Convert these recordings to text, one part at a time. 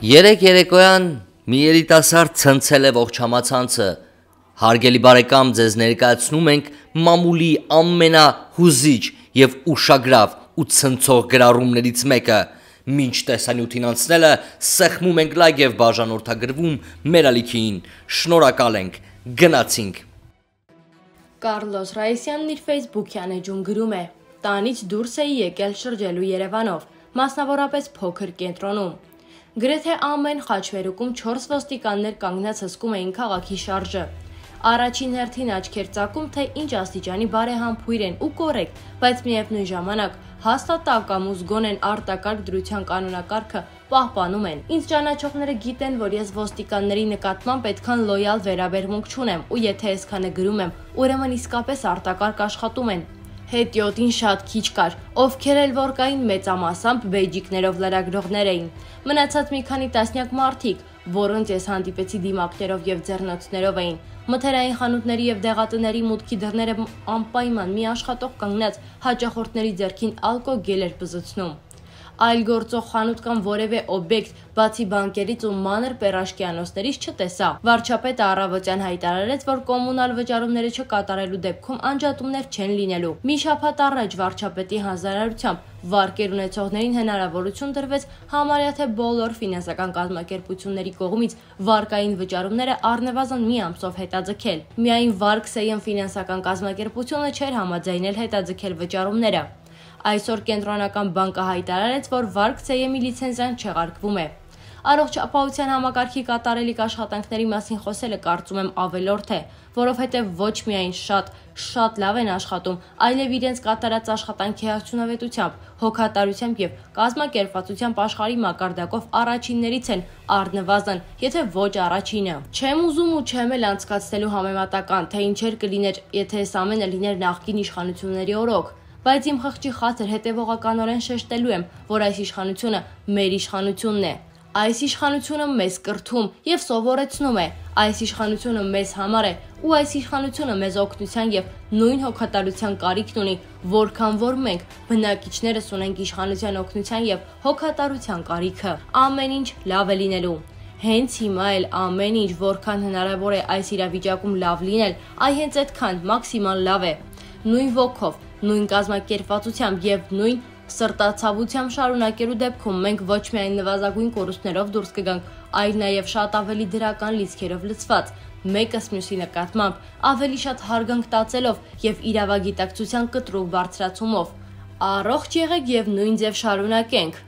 Երեկ երեկոյան մի երիտասարդ ցնցել է ողջ համացանցը։ Հարգելի բարեկամ, ձեզ ներկայացնում ենք մամուլի ամենահուզիչ եւ ուշագրավ ու ցնցող գրառումներից մեկը։ Մինչ տեսանյութին անցնելը սեղմում ենք լայք եւ բաժանորդագրվում մեր ալիքին։ Շնորհակալ ենք։ Գնացինք։ Կարլոս Ռայսյանն իր Facebook-յան էջում գրում է. «Տանից դուրս էի եկել շրջելու Երևանով, մասնավորապես փոքր կենտրոնում։ Գրեթե ամեն խաչմերուկում 4 ոստիկաններ կանգնած հսկում էին քաղաքի շարժը։ Առաջին հերթին աչքեր ծակում, թե ինչ աստիճանի բարեհամբույր են ու կոռեկտ, բայց միևնույն ժամանակ հաստատակամ ու զգոն են արտակարգ դրության կանոնակարգը պահպանում են։ Ինձ ճանաչողները գիտեն, որ ես ոստիկանների նկատմամբ այդքան լոյալ վերաբերմունք չունեմ, ու եթե այսքանը գրում եմ, ուրեմն իսկապես արտակարգ աշխատում են։ Հետիոտին շատ քիչ կար, ովքեր էլ որ կային մեծամասամբ բեյջիկներով լրագրողներ էին։ Մնացած մի քանի տասնյակ մարդիկ, որոնց ես հանդիպեցի դիմակներով եւ ձեռնոցներով էին։ Մթերային խանութների եւ դեղատների մուտքի դռները անպայման մի աշխատող կանգնած հաճախորդների ձեռքին ալկոգել էր բզուցնում։ Այլ գործող խանութ կամ որևէ օբյեկտ, բացի բանկերից ու մանր պերաշկյանոցներից չտեսա։ Վարչապետը առավոտյան հայտարարեց, որ կոմունալ վճարումները չկատարելու դեպքում անջատումներ չեն լինելու։ Մի շաբաթ առաջ վարչապետի հանձնարարությամբ վարկեր ունեցողներին հնարավորություն տրվեց համարյա թե բոլոր ֆինանսական կազմակերպությունների կողմից վարկային վճարումները առնվազն մի ամսով հետաձգել։ Միայն Վարկ-Սեյն ֆինանսական կազմակերպությունը չէր համաձայնել հետաձգել վճարումները։ Այսօր կենտրոնական բանկը հայտարարեց, որ Վարկ-Սեյմի լիցենզիան չեղարկվում է։ Առողջ ապահովության համակարգի կատարելիք աշխատանքների մասին խոսելը կարծում եմ ավելորդ է, որովհետև ոչ միայն շատ լավ են աշխատում, այլև իրենց կատարած աշխատանքի արդյունավետությամբ, հոգատարությամբ եւ կազմակերպվածությամբ աշխարհի մակարդակով առաջիններից են առնվազն, եթե ոչ առաջինը։ Չեմ ուզում ու չեմ էլ անցկացնելու համեմատական, թե ինչեր կլիներ, եթե այս ամենը լիներ նախկին իշխանությունների օրոք։ Բայց իմ խղճի խաթր հետևողականորեն շեշտելու եմ, որ այս իշխանությունը մեր իշխանությունն է։ Այս իշխանությունը մեզ կրթում եւ սովորեցնում է, այս իշխանությունը մեզ համար է, ու այս իշխանությունը մեզ օգնության եւ նույն հոգատարության կարիքն ունի, որքան որ մենք բնակիչներս ունենք իշխանության օգնության եւ հոգատարության կարիքը։ Ամեն ինչ լավ է լինելու։ Հենց հիմա էլ ամեն ինչ որքան հնարավոր է այս իրավիճակում լավ լինել, այ հենց այդքան մաքսիմալ լավ է։ Նույն ոգով, նույն կազմակերպվածությամբ եւ նույն սրտացավությամբ շարունակելու դեպքում մենք ոչ միայն նվազագույն կորուստներով դուրս կգանք, այլ նաեւ շատ ավելի դրական լիցքերով լցված, մեկս մյուսի նկատմամբ ավելի շատ հարգանք տածելով եւ իրավագիտակցության կտրուկ բարձրացումով։ Առողջ եղեք եւ նույն ձև շարունակենք։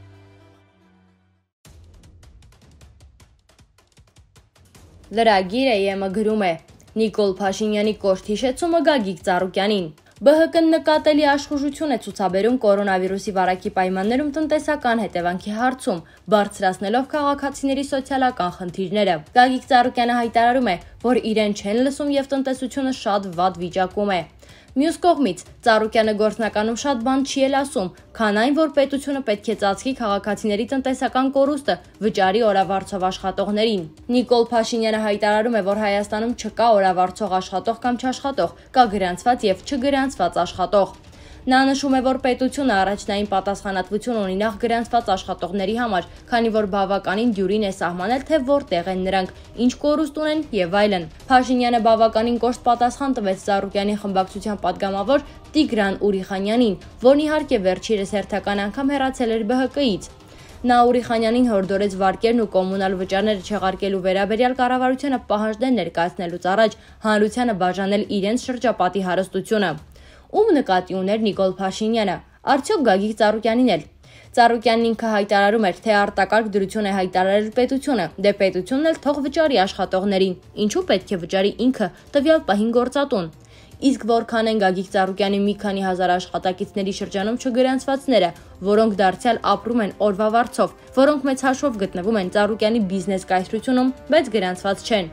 Լրագիրը ԵՄ գրում է. Նիկոլ Փաշինյանի կոշտ հիշեցումը Գագիկ Ծառուկյանին։ ԲՀԿ-ն նկատելի աշխուժություն է ցուցաբերում կորոնավիրուսի վարակի պայմաններում տնտեսական հետևանքի հարցում, բարձրացնելով քաղաքացիների սոցիալական խնդիրները։ Գագիկ Ծառուկյանը հայտարարում է, որ իրեն չեն լսում եւ տնտեսությունը շատ վատ վիճակում է։ Մյուս կողմից Ծառուկյանը գործնականում շատ բան չի էլ ասում, քան այն, որ պետությունը պետք է ծածկի քաղաքացիների տնտեսական կորուստը վճարի օրավարձով աշխատողներին։ Նիկոլ Փաշինյանը հայտարարում է, որ Հայաստանում չկա օրավարձող աշխատող կամ չաշխատող, կա գրանցված եւ չգրանցված աշխատող։ Նա նշում է, որ պետությունը առաջնային պատասխանատվություն ունի նախ գրանցված աշխատողների համար, քանի որ բավականին դյուրին է սահմանել, թե որտեղ են նրանք, ինչ կորուստ ունեն եւ այլն։ Փաշինյանը բավականին կոշտ պատասխան տվեց Ծառուկյանի խմբակցության падգամավոր Տիգրան Ուրիխանյանին, որն իհարկե վերջերս հերթական անգամ հեռացել էր ԲՀԿ-ից։ Նա Ուրիխանյանին հորդորեց վարկերն ու կոմունալ վճարները չեղարկելու վերաբերյալ կառավարությունը պահանջներ ներկայացնելուց առաջ հանրությանը բաժանել իրենց շրջապատի հարստությունը։ Ում նկատի ուներ Նիկոլ Փաշինյանը, արդյոք Գագիկ Ծառուկյանին էլ։ Ծառուկյանն ինքը հայտարարում էր, թե արտակարգ դրություն է հայտարարել պետությունը, դե պետությունն էլ թող վճարի աշխատողներին, ինչու պետք է վճարի ինքը տվյալ պահին գործատուն։ Իսկ որքան են Գագիկ Ծառուկյանի մի քանի հազար աշխատակիցների շրջանում չգրանցվածները, որոնք դարձյալ ապրում են օրվա վարձով, որոնք մեծ հաշվով գտնվում են Ծառուկյանի բիզնես կայսրությունում, բայց գրանցված չեն։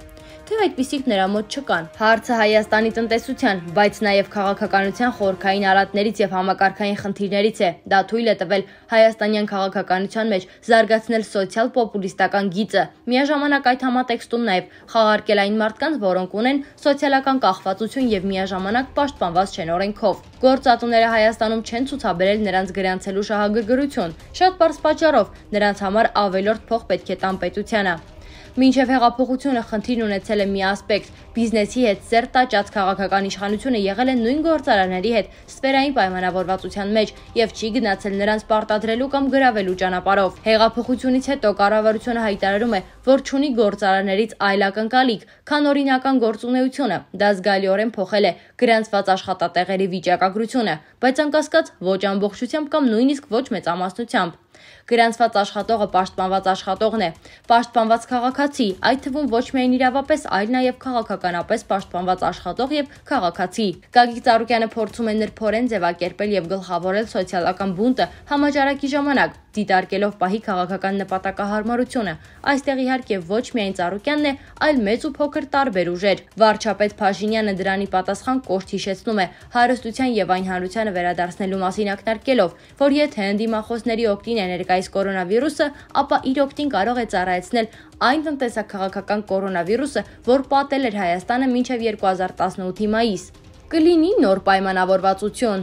թե այդպիսիք նրա մոտ չկան։ Հարցը Հայաստանի տնտեսության, բայց նաև քաղաքականության խորքային արատներից եւ համակարգային խնդիրներից է։ Դա թույլ է տվել հայաստանյան քաղաքականության մեջ զարգացնել սոցիալ-պոպուլիստական գիծը։ Միաժամանակ այդ համատեքստում նաև խաղարկել այն մարդկանց, որոնք ունեն սոցիալական կախվածություն եւ միաժամանակ պաշտպանված չեն օրենքով։ Գործատուները Հայաստանում չեն ցուցաբերել նրանց գրանցելու շահագրգռություն։ Շատ պարզ պատճառով նրանց համար ավելորդ փող պետք է տան պետությանը։ Մինչև հեղափոխությունը խնդիրն ունեցել է մի ասպեկտ՝ բիզնեսի հետ սերտ տաճած քաղաքական իշխանությունը եղել է նույն գործարանների հետ սֆերային պայմանավորվածության մեջ եւ չի գնացել նրանց պարտադրելու կամ գրավելու ճանապարհով։ Հեղափոխությունից հետո կառավարությունը հայտարարում է, որ չունի գործարաններից այլ ակնկալիք, քան օրինական գործունեությունը։ Դա զգալիորեն փոխել է գրանցված աշխատատեղերի վիճակագրությունը, բայց անկասկած ոչ ամբողջությամբ կամ նույնիսկ ոչ մեծամասնությամբ։ Գրանցված աշխատողը պաշտպանված աշխատողն է, պաշտպանված քաղաքացի, այդ թվում ոչ միայն իրավապես, այլ նաև քաղաքականապես պաշտպանված աշխատող եւ քաղաքացի։ Գագիկ Ծառուկյանը փորձում է նրբորեն ձևակերպել եւ գլխավորել սոցիալական բունտը համաճարակի ժամանակ, դիտարկելով պահի քաղաքական նպատակահարմարությունը։ Այստեղ իհարկե ոչ միայն Ծառուկյանն է, այլ մեծ ու փոքր տարբեր ուժեր։ Վարչապետ Փաշինյանը դրանի պատասխան կոշտ հիշեցնում է հարստության եւ այն հանրությանը վերադարձնելու մասին ակնարկելով, որ եթե ընդդիմախոսների օգտին է ներկայիս կորոնավիրուսը, ապա իր օգտին կարող է ծառայեցնել այն տնտեսա-քաղաքական կորոնավիրուսը, որ պատել էր Հայաստանը մինչև 2018-ի մայիս։ Կլինի նոր պայմանավորվածություն։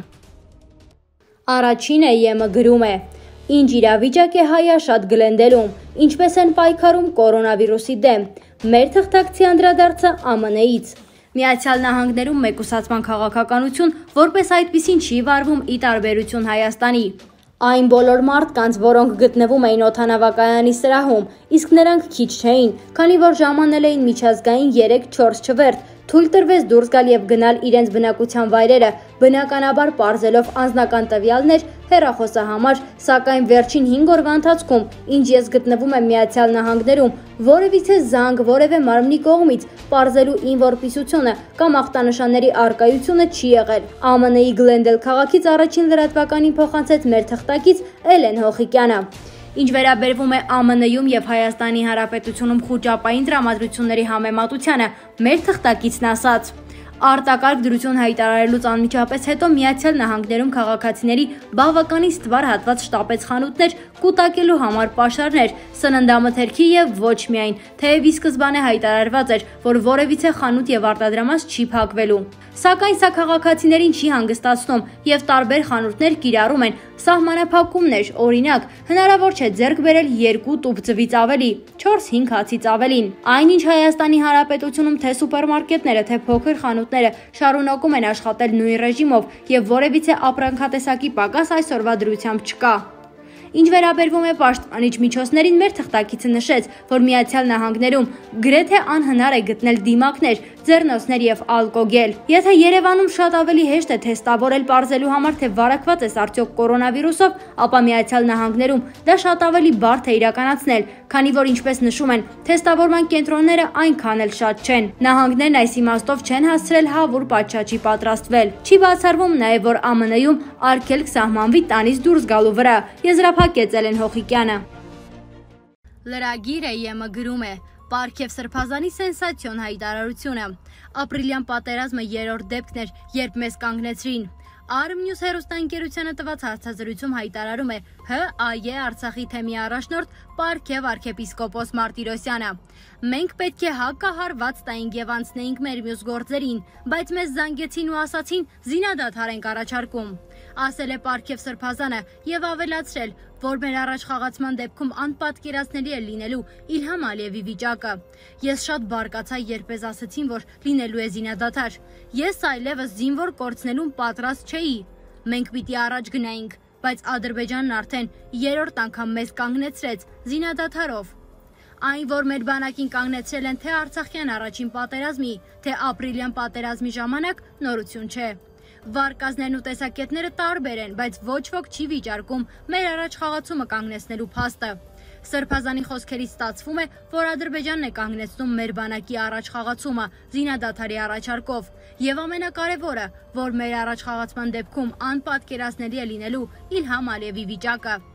Առաջինը ԵՄ գրում է. Ինչ իրավիճակ է Հայաշատ Գլենդելում, ինչպես են պայքարում կորոնավիրուսի դեմ։ Մեր թղթակցի անդրադարձը ԱՄՆ-ից։ Միացյալ Նահանգներում մեկուսացման քաղաքականություն որպես այդպիսին չի վարվում ի տարբերություն Հայաստանի։ Այն բոլոր մարդկանց, որոնք գտնվում էին օդանավակայանի սրահում, իսկ նրանք քիչ չէին, քանի որ ժամանել էին միջազգային 3-4 չվերթ, թույլ տրվեց դուրս գալ եւ գնալ իրենց բնակության վայրերը, բնականաբար պարզելով անձնական տվյալներ հեռախոսահամար, սակայն վերջին 5 օրվա ընթացքում, ինչ ես գտնվում եմ Միացյալ Նահանգներում, որևիցե զանգ, որևէ մարմնի կողմից պարզելու իմ որպիսությունը կամ ախտանշանների առկայությունը չի եղել։ ԱՄՆ-ի Գլենդել քաղաքից առաջին լրատվականին փոխանցեց մեր թղթակից Էլեն Հոխիկյանը։ Ինչ վերաբերվում է ԱՄՆ-ում եւ Հայաստանի Հանրապետությունում խոճապային տրամադրությունների համեմատությանը, մեր թղթակիցն ասաց. Արտակարգ դրություն հայտարարելուց անմիջապես հետո Միացյալ Նահանգներում քաղաքացիների բավականին ստվար հատված շտապեց խանութներ կուտակելու համար պաշարներ, սննդամթերքի եւ ոչ միայն, թեև ի սկզբանե հայտարարված էր, որ որևիցե խանութ եւ արտադրամաս չի փակվելու։ Սակայն սա քաղաքացիներին չի հանգստացնում եւ տարբեր խանութներ կիրառում են սահմանափակումներ, օրինակ, հնարավոր չէ ձեռք բերել 2 տուփ ձվից ավելի, 4-5 հացից ավելին։ Այնինչ Հայաստանի Հանրապետությունում թե սուպերմարկետները, թե փոքր խանութները շարունակում են աշխատել նույն ռեժիմով եւ որևիցե ապրանքատեսակի պակաս այսօրվա դրությամբ չկա։ Ինչ վերաբերվում է պաշտպանիչ միջոցներին, մեր թղթակիցը նշեց, որ Միացյալ Նահանգներում գրեթե անհնար է գտնել դիմակներ, ձեռնոցներ եւ ալկոգել։ Եթե Երևանում շատ ավելի հեշտ է թեստավորել պարզելու համար, թե վարակված ես արդյոք կորոնավիրուսով, ապա Միացյալ Նահանգներում դա շատ ավելի բարդ է իրականացնել, քանի որ ինչպես նշում են, թեստավորման կենտրոնները այնքան էլ շատ չեն։ Նահանգներն այս իմաստով չեն հասցրել հավուր պատշաճի պատրաստվել։ Չի բացառվում նաեւ, որ ԱՄՆ-ում արգելք սահմանվի տանից դուրս գալու վրա։ Եզրափակեց Էլեն Հոխիկյանը։ Լրագիրը ԵՄ գրում է. Պարքև Սրբազանի սենսացիոն հայտարարությունը։ Ապրիլյան պատերազմը երրորդ դեպքն էր, երբ մեզ կանգնեցրին։ Arm-News հեռուստաընկերությանը տված հարցազրույցում հայտարարում է ՀԱԵ Արցախի թեմի առաջնորդ Պարքև arczepiskopos Martirosyan-ը։ Մենք պետք է հակահարված տայինք եւ անցնեինք մեր մյուս գործերին, բայց մեզ զանգեցին ու ասացին զինադադար ենք առաջարկում, ասել է Պարքև Սրբազանը եւ ավելացրել, որ մեր առաջխաղացման դեպքում անպատկերացնելի է լինելու Իլհամ Ալիևի վիճակը։ Ես շատ բարկացա, երբ ես ասացին, որ լինելու է զինադադար։ Ես այլևս զինվոր կորցնելուն պատրաստ չէի։ Մենք պիտի առաջ գնայինք, բայց Ադրբեջանն արդեն երրորդ անգամ մեզ կանգնեցրեց զինադադարով։ Այն, որ մեր բանակին կանգնեցրել են թե Արցախյան առաջին պատերազմի, թե ապրիլյան պատերազմի ժամանակ, նորություն չէ։ Վարկազներն ու տեսակետները տարբեր են, բայց ոչ ոք չի վիճարկում մեր առաջխաղացումը կանգնեցնելու փաստը։ Սրբազանի խոսքերից ստացվում է, որ Ադրբեջանն է կանգնեցնում մեր բանակի առաջխաղացումը զինադադարի առաջարկով, եւ ամենակարևորը, որ մեր առաջխաղացման դեպքում անպատկերացնելի է լինելու Իլհամ Ալիևի վիճակը։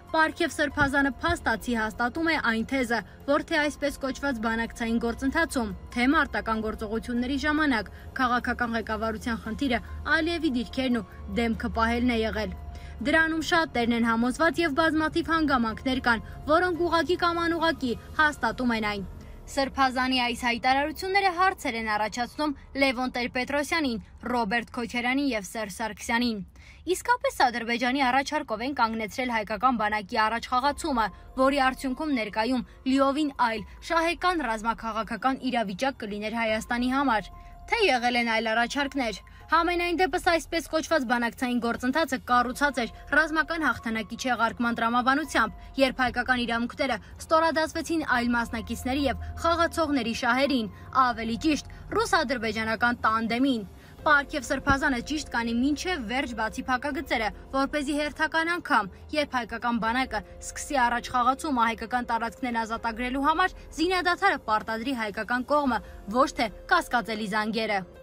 Պարքև Սրբազանը փաստացի հաստատում է այն թեզը, որ թե այսպես կոչված բանակցային գործընթացում, թե մարտական գործողությունների ժամանակ քաղաքական ղեկավարության խնդիրը Ալիևի դիրքերն ու դեմքը պահելն է եղել։ Դրանում շատերն են համոզված եւ բազմաթիվ հանգամանքներ կան, որոնք ուղղակի կամ անուղղակի հաստատում են այն։ Սրբազանի այս հայտարարությունները հարցեր են առաջացնում Լևոն Տեր-Պետրոսյանին, Ռոբերտ Քոչարյանին եւ Սերժ Սարգսյանին։ Իսկապես Ադրբեջանի առաջարկով են կանգնեցրել հայկական բանակի առաջխաղացումը, որի արդյունքում ներկայում լիովին այլ շահեկան ռազմաքաղաքական իրավիճակ կլիներ Հայաստանի համար։ Թե եղել են այլ առաջարկներ։ Համենայն դեպս այսպես կոչված բանակցային գործընթացը կառուցած էր ռազմական հաղթանակի չեղարկման տրամաբանությամբ, երբ հայկական իրավունքները ստորադասվեցին այլ մասնակիցների եւ խաղացողների շահերին, ավելի ճիշտ ռուս-ադրբեջանական տանդեմին։ Պարքև Սրբազանը ճիշտ կանի մինչև վերջ բացի փակագծերը, որպեսզի հերթական անգամ, երբ հայկական բանակը սկսի առաջխաղացումը հայկական տարածքներն ազատագրելու համար, զինադադարը պարտադրի հայկական կողմը, ոչ թե կասկածելի զանգերը։